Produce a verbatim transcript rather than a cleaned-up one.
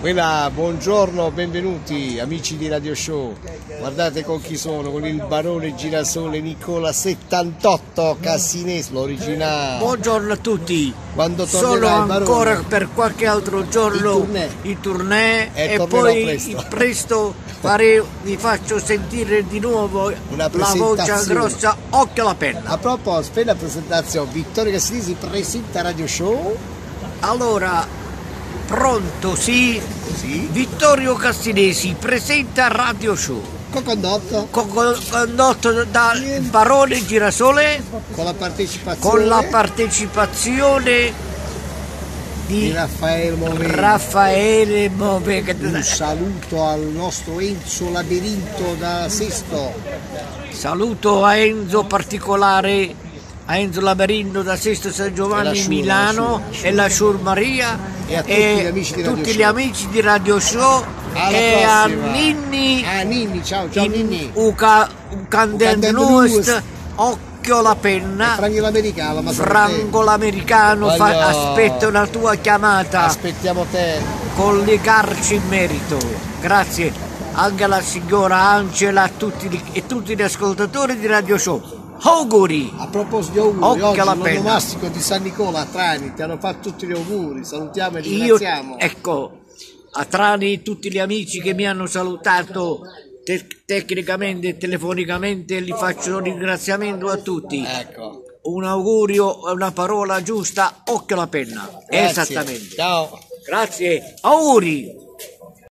Quella, buongiorno, benvenuti amici di Radio Show. Guardate con chi sono, con il barone Girasole Nicola settantotto Cassinese, l'originale. Buongiorno a tutti. Quando Sono ancora barone, per qualche altro giorno i tournée e, e poi presto, presto fare, vi faccio sentire di nuovo una la voce grossa, occhio alla penna. A proposito, per la presentazione, Vittorio Cassinese presenta Radio Show. Allora, pronto, sì? Sì. Vittorio Cassinese presenta Radio Show. Co-condotto. Co-condotto dal barone Girasole. Con la partecipazione. Con la partecipazione di, di Raffaele Movega. Raffaele Movega. Un saluto al nostro Enzo Labirinto da Sesto. Saluto a Enzo particolare, a Enzo Labirinto da Sesto San Giovanni Shur, Milano la Shur, e la Shur Maria e a tutti, e gli, amici di tutti Radio gli amici di Radio Show. Alla e prossima. a Ninni, a Ninni, ciao, ciao Ninni. Uca Ucandendnuest, occhio la penna. Franco l'americano, ma Franco l'americano fa, aspetta una tua chiamata. Aspettiamo te. Collegarci in merito. Grazie anche alla signora Angela a tutti gli, e tutti gli ascoltatori di Radio Show. Auguri! A proposito di auguri, occhio oggi alla l'onomastico di San Nicola a Trani, ti hanno fatto tutti gli auguri, salutiamo e Io, ringraziamo. ecco, a Trani tutti gli amici che mi hanno salutato te tecnicamente e telefonicamente, li faccio un ringraziamento a tutti. Ecco. Un augurio, una parola giusta, occhio alla penna. Grazie. Esattamente. Ciao. Grazie, auguri!